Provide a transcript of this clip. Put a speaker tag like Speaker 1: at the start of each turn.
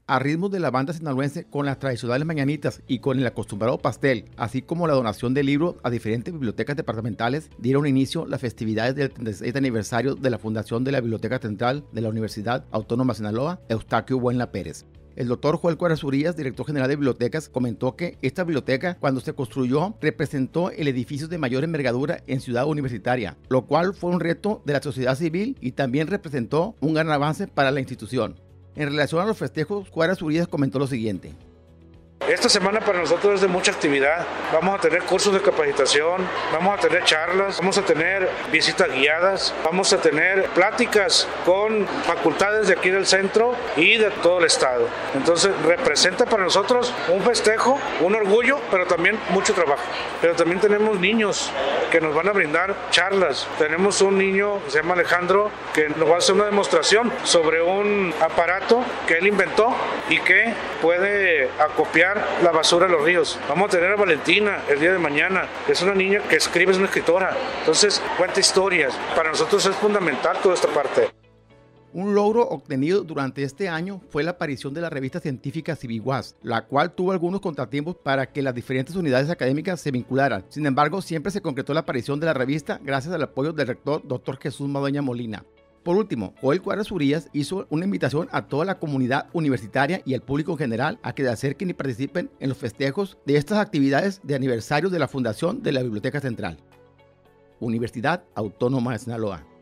Speaker 1: a ritmos de la banda sinaloense con las tradicionales mañanitas y con el acostumbrado pastel, así como la donación de libros a diferentes bibliotecas departamentales, dieron inicio las festividades del 36 aniversario de la fundación de la Biblioteca Central de la Universidad Autónoma de Sinaloa, Eustaquio Buenla Pérez. El doctor Joel Cuadras Urías, director general de bibliotecas, comentó que esta biblioteca, cuando se construyó, representó el edificio de mayor envergadura en Ciudad Universitaria, lo cual fue un reto de la sociedad civil y también representó un gran avance para la institución. En relación a los festejos, Cuadras Urías comentó lo siguiente.
Speaker 2: Esta semana para nosotros es de mucha actividad. Vamos a tener cursos de capacitación, vamos a tener charlas, vamos a tener visitas guiadas, vamos a tener pláticas con facultades de aquí del centro y de todo el estado. Entonces representa para nosotros un festejo, un orgullo, pero también mucho trabajo. Pero también tenemos niños que nos van a brindar charlas. Tenemos un niño que se llama Alejandro que nos va a hacer una demostración sobre un aparato que él inventó y que puede acopiar la basura de los ríos. Vamos a tener a Valentina el día de mañana. Es una niña que escribe, es una escritora. Entonces cuenta historias. Para nosotros es fundamental toda esta parte.
Speaker 1: Un logro obtenido durante este año fue la aparición de la revista científica Civiguas, la cual tuvo algunos contratiempos para que las diferentes unidades académicas se vincularan. Sin embargo, siempre se concretó la aparición de la revista gracias al apoyo del rector Dr. Jesús Madueña Molina. Por último, Joel Cuadras Urías hizo una invitación a toda la comunidad universitaria y al público en general a que se acerquen y participen en los festejos de estas actividades de aniversario de la fundación de la Biblioteca Central. Universidad Autónoma de Sinaloa.